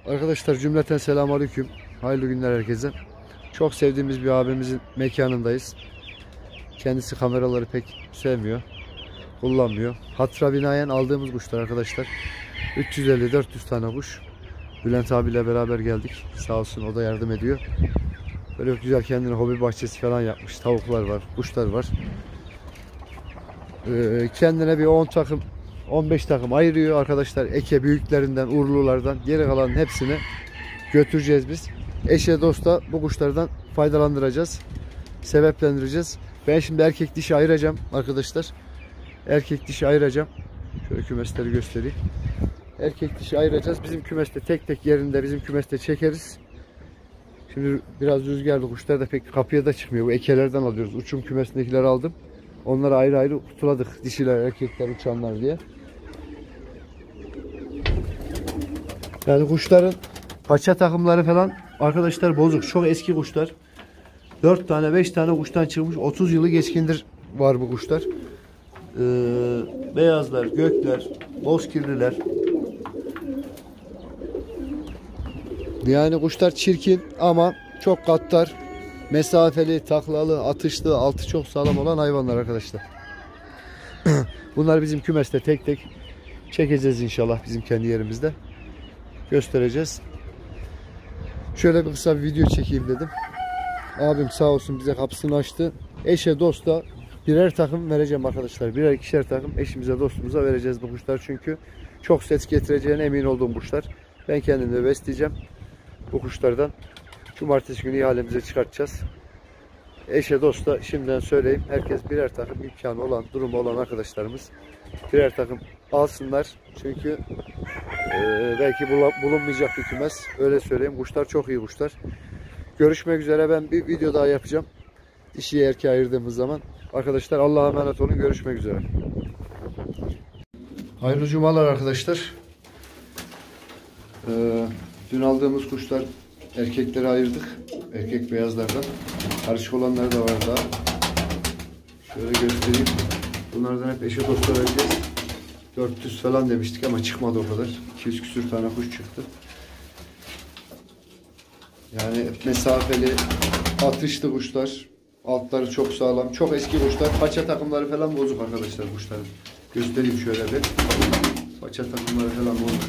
Arkadaşlar cümleten selamünaleyküm. Hayırlı günler herkese. Çok sevdiğimiz bir abimizin mekanındayız. Kendisi kameraları pek sevmiyor. Kullanmıyor. Hatıra binaen aldığımız kuşlar arkadaşlar. 350-400 tane kuş. Bülent abiyle beraber geldik. Sağ olsun, o da yardım ediyor. Böyle güzel kendine hobi bahçesi falan yapmış. Tavuklar var, kuşlar var. Kendine bir 10 takım 15 takım ayırıyor arkadaşlar. Eke büyüklerinden, urlulardan, geri kalan hepsini götüreceğiz biz. Eşe dosta bu kuşlardan faydalandıracağız. Sebeplendireceğiz. Ben şimdi erkek dişi ayıracağım arkadaşlar. Erkek dişi ayıracağım. Şöyle kümesleri göstereyim. Erkek dişi ayıracağız. Bizim kümeste tek tek yerinde bizim kümeste çekeriz. Şimdi biraz rüzgarlı, kuşlar da pek kapıya da çıkmıyor. Bu ekelerden alıyoruz. Uçum kümesindekileri aldım. Onları ayrı ayrı kutuladık. Dişiler, erkekler, uçanlar diye. Yani kuşların paça takımları falan arkadaşlar bozuk. Çok eski kuşlar. 4 tane 5 tane kuştan çıkmış. 30 yılı geçkindir var bu kuşlar. Beyazlar, gökler, bozkirliler. Yani kuşlar çirkin ama çok kattar, mesafeli, taklalı, atışlı, altı çok sağlam olan hayvanlar arkadaşlar. Bunlar bizim kümeste tek tek çekeceğiz inşallah, bizim kendi yerimizde. Göstereceğiz. Şöyle bir kısa bir video çekeyim dedim. Abim sağ olsun bize kapısını açtı. Eşe dosta birer takım vereceğim arkadaşlar. Birer ikişer takım eşimize dostumuza vereceğiz bu kuşlar. Çünkü çok ses getireceğine emin olduğum kuşlar. Ben kendim de besleyeceğim. Bu kuşlardan cumartesi günü ihalemize çıkartacağız. Eşe dosta şimdiden söyleyeyim. Herkes birer takım, imkanı olan, durumu olan arkadaşlarımız birer takım alsınlar. Çünkü belki bulunmayacak bir kümes. Öyle söyleyeyim. Kuşlar çok iyi kuşlar. Görüşmek üzere. Ben bir video daha yapacağım. Dişiyi erkeğe ayırdığımız zaman. Arkadaşlar Allah'a emanet olun. Görüşmek üzere. Hayırlı cumalar arkadaşlar. Dün aldığımız kuşlar, erkekleri ayırdık. Erkek beyazlardan. Karışık olanlar da var daha. Şöyle göstereyim. Bunlardan hep eşe dosta vereceğiz. 400 falan demiştik ama çıkmadı o kadar. 200 küsür tane kuş çıktı. Yani mesafeli, atışlı kuşlar. Altları çok sağlam. Çok eski kuşlar. Paça takımları falan bozuk arkadaşlar kuşların. Göstereyim şöyle bir. Paça takımları falan bozuk.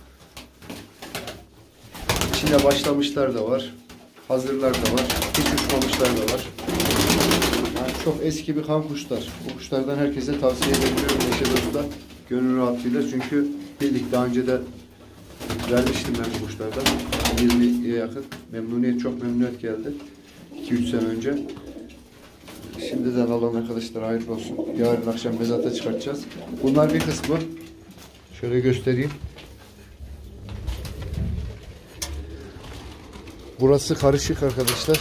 İçinde başlamışlar da var. Hazırlar da var. Hiç uçmamışlar da var. Yani çok eski bir kan kuşlar. Bu kuşlardan herkese tavsiye ediyorum. Eşe dosta gönül rahatlığıyla. Çünkü bildik, daha önce de vermiştim ben bu kuşlardan. 20'ye yakın. Çok memnuniyet geldi. 2-3 sene önce. Şimdiden alan arkadaşlar hayırlı olsun. Yarın akşam mezata çıkartacağız. Bunlar bir kısmı. Şöyle göstereyim. Burası karışık arkadaşlar.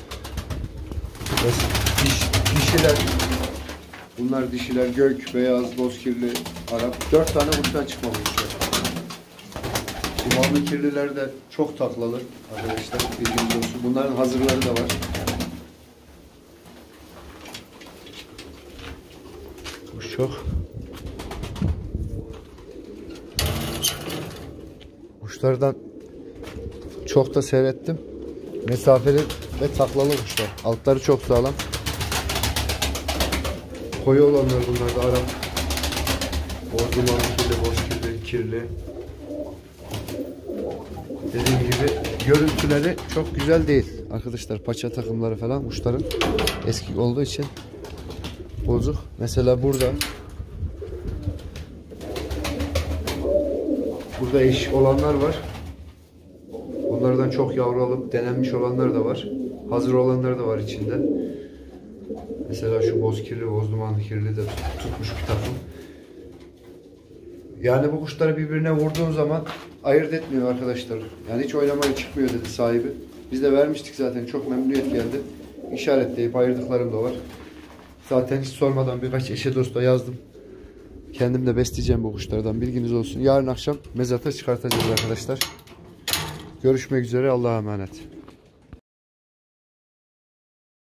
Dişiler. Bunlar dişiler. Gök, beyaz, bozkirli, Arap. 4 tane kuştan çıkmamışlar. Dumanlı kirliler de çok taklalı arkadaşlar. Bilginiz olsun. Bunların hazırları da var. Kuş çok. Kuşlardan çok da seyrettim. Mesafeli ve taklalı kuşlar. Altları çok sağlam. Koyu olanlar bunlar da Arap. Dumanlı kirli, bozkirli, kirli. Dediğim gibi görüntüleri çok güzel değil arkadaşlar. Paça takımları falan kuşların eski olduğu için bozuk. Mesela burada eş olanlar var. Onlardan çok yavru alıp denenmiş olanlar da var. Hazır olanlar da var içinde. Mesela şu bozkirli, bozdumanlı kirli de tutmuş bir takım. Yani bu kuşları birbirine vurduğun zaman ayırt etmiyor arkadaşlar. Yani hiç oynamaya çıkmıyor dedi sahibi. Biz de vermiştik zaten. Çok memnuniyet geldi. İşaretleyip ayırdıklarım da var. Zaten hiç sormadan birkaç eşe dosta yazdım. Kendim de besleyeceğim bu kuşlardan. Bilginiz olsun. Yarın akşam mezata çıkartacağız arkadaşlar. Görüşmek üzere. Allah'a emanet.